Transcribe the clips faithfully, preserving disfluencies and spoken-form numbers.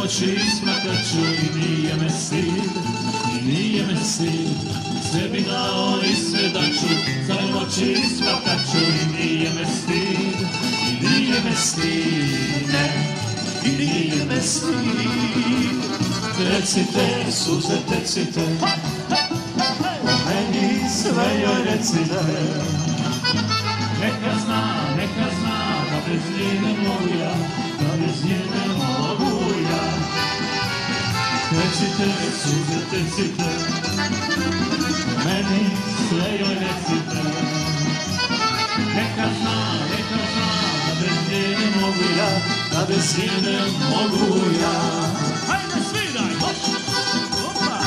oči isplakaću i nije me stid, i nije me stid. Sve bi dao i sve daću, zovem oči isplakaću i nije me stid, i nije me stid, ne, i nije me stid. Recite, suze tecite, o meni sve joj recite. Neka zna, neka zna, da bez nje ne mogu ja, da bez nje ne mogu ja. Tecite, suze tecite, o meni sve joj recite. Neka zna, neka zna, da bez nje ne mogu ja, da bez nje ne mogu ja. Hajde sviraj, hop, hopa!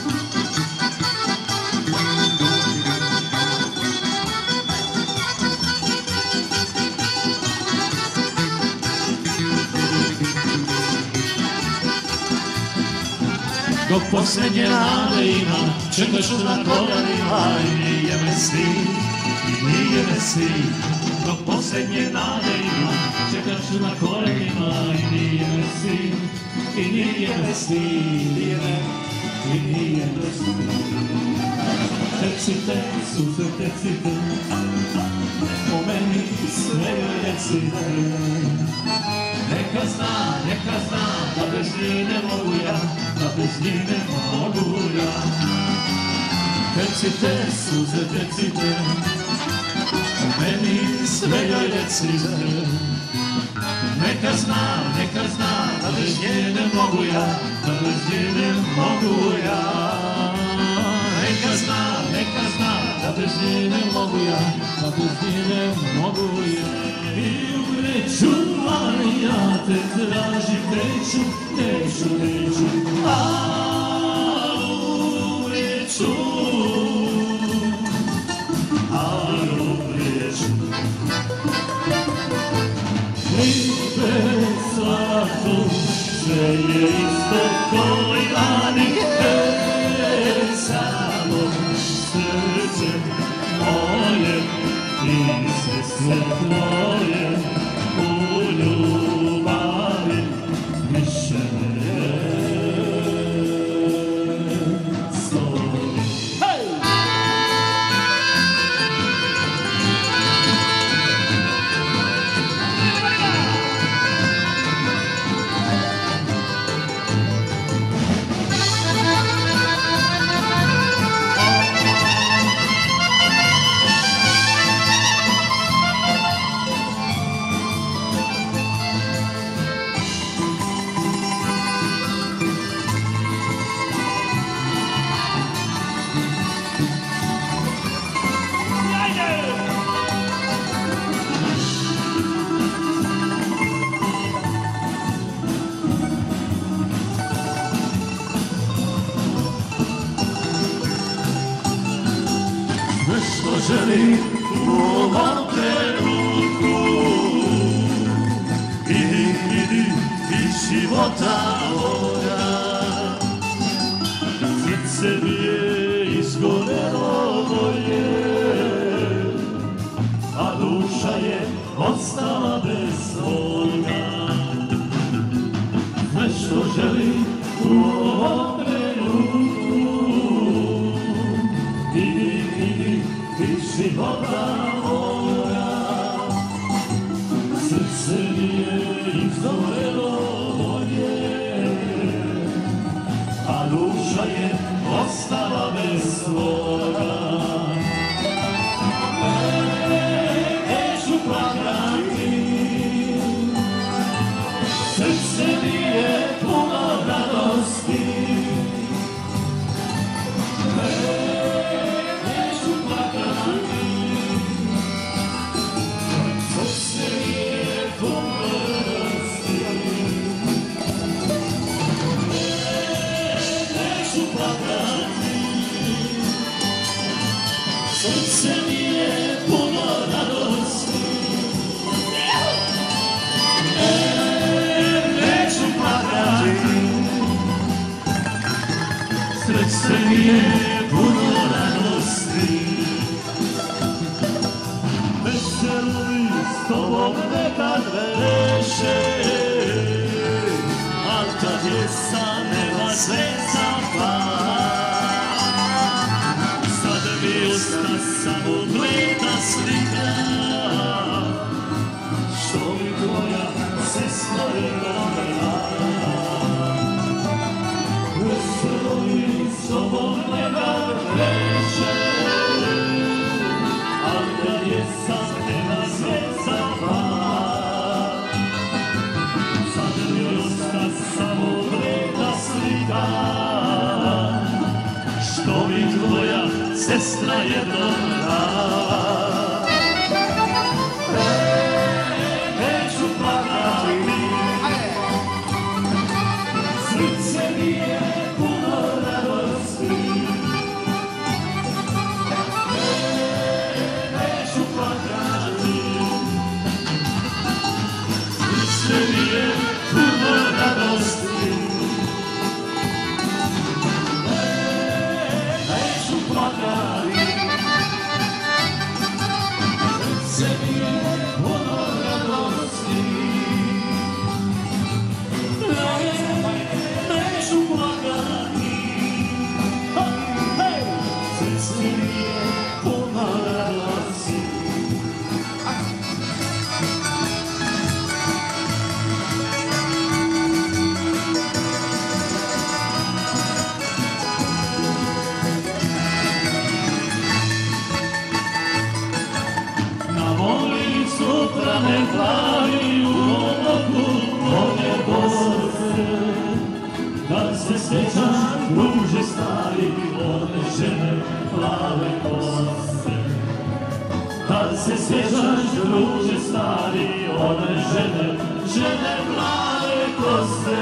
Dok posljednje nade imam, čekaš na kolenima i nije me stid, i nije me stid. Dok posljednje nade imam, čekaš na kolenima i nije me stid, i nije me stid, i nije me stid. Tecite, suze tecite, o meni sve joj recite. Neka zna, neka zna, da bez nje ne mogu ja, da bez nje ne mogu ja. Tecite, suze tecite, o meni sve joj recite. Neka zna, neka zna, da bez nje ne mogu ja, da bez nje ne mogu ja. Neka zna, neka zna, da bez nje ne mogu ja, da bez nje ne mogu ja. I umreću, ali ja te tražim, neću, neću, neću, a umreću, ali umreću. I bez svaku sve je isto ko i lani, e, samo srce moje, ti se sve tvoje u ljubavi više ne stoji. Hej! Što želim u ovom trenutku, idi, idi, iz života moja. Srce mi je izgorelo moje, a duša je ostala bez toga. Sve što želim u ovom trenutku, idi, idi, iz života moja. Srce mi je izgorelo moje, a duša je ostala bez svoga. Neću plakati, srce mi je puno radosti. Srce mi je puno radosti. E, neću plakati. Srce mi je puno radosti. Veseli s tobom nekad veše, al kad je sve zapala. Sad mi usta samo gleda slika, što mi tvoja sestra je govorila. Stoji s tobom njega kreće, al kad je sa teba sve zapala. Sad mi usta samo gleda slika, što mi tvoja sestra je govorila. Neću plakati, srce mi je puno radosti. Neću plakati, srce mi je puno radosti. Neću plakati, srce mi je puno radosti. Neću plakati, srce mi je puno radosti. Na moli sutra ne plavi u oku moje bose, da se sjećaš druže stari one žene plave kose. Da se sjećaš druže stari one žene, žene plave kose.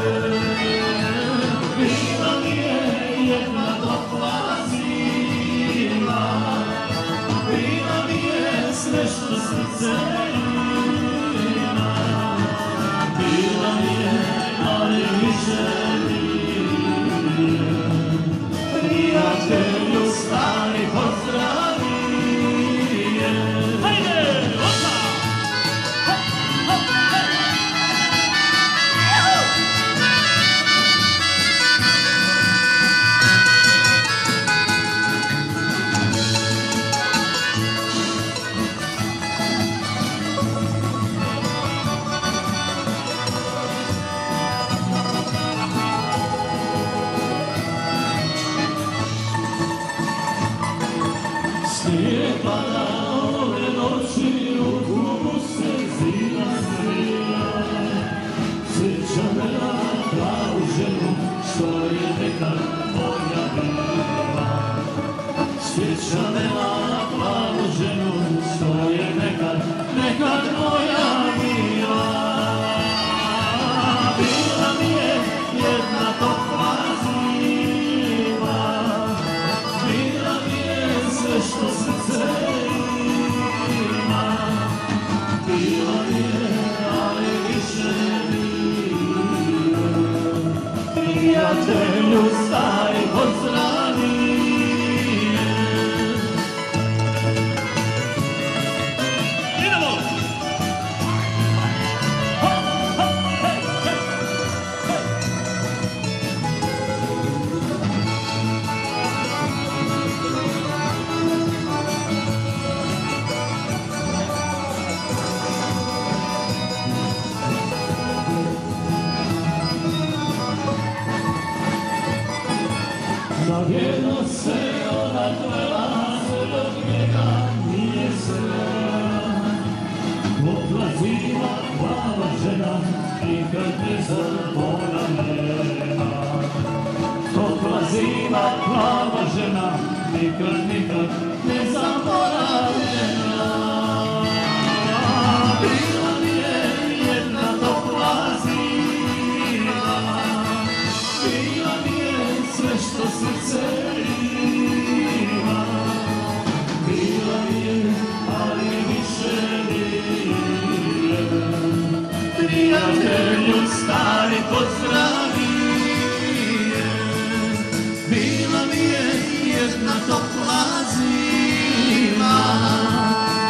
Bila mi je jedna topla zima, bila mi je sve što srce ima. Bila mi je, ali više nije. Prijatelju stari pozdravi je. Hajde, opa! Hop, hop, hej! Snije pada ove noći, u kubu se zima svija. Sjeća me na pravu ženu, što je nekad moja bila. Sjeća me na pravu ženu, što je nekad, nekad moja bila. Bila mi je jedna topla zima, bila mi je sve što srce ima. Bila mi je, ali više nije. Prijatelju stari pozdravi je. Idemo! Hop, hop, hej, hej, hej. Zavjedno se ona tvela, sve dok njega nije srela. Topla zima, plava žena, nikad ne zaboravljena. Topla zima, plava žena, nikad, nikad ne zaboravljena. Bila mi je jedna topla zima, bila mi je sve što srce ima. Bila mi je, ali više nije. Prijatelju stari pozdravi je. Bila mi je jedna topla zima,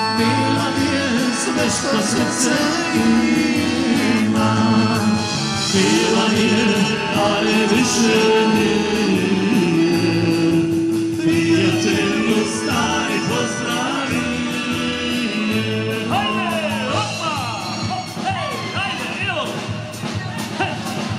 bila mi je sve što srce ima. Bila nije, ali više nije. Prijatelju stari pozdravi. Hajde, opa! Hej, hajde, idemo! Hej!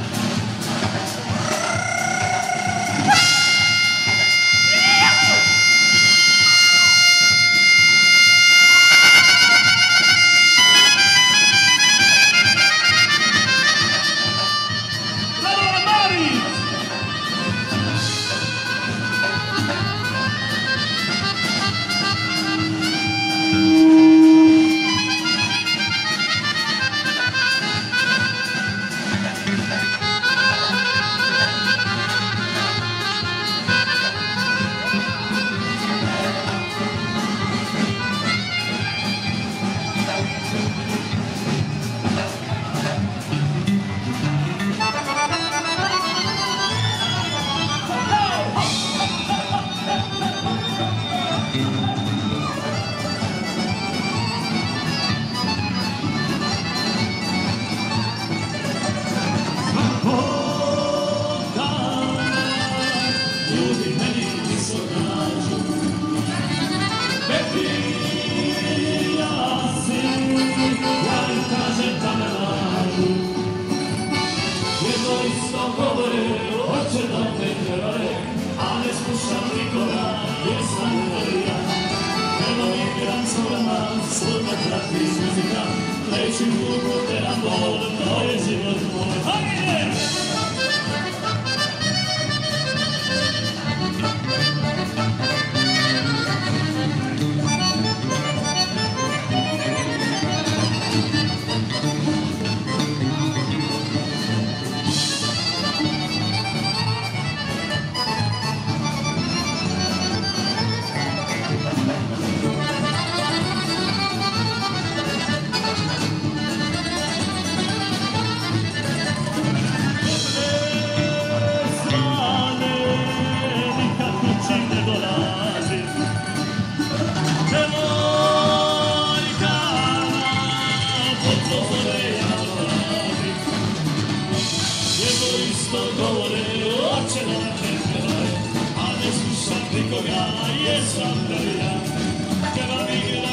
Leći muku te na bol, to je život moj. Hajde!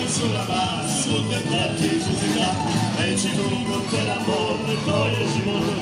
Sulla base, sulla base, e ci dunque l'amore, poi ci vuole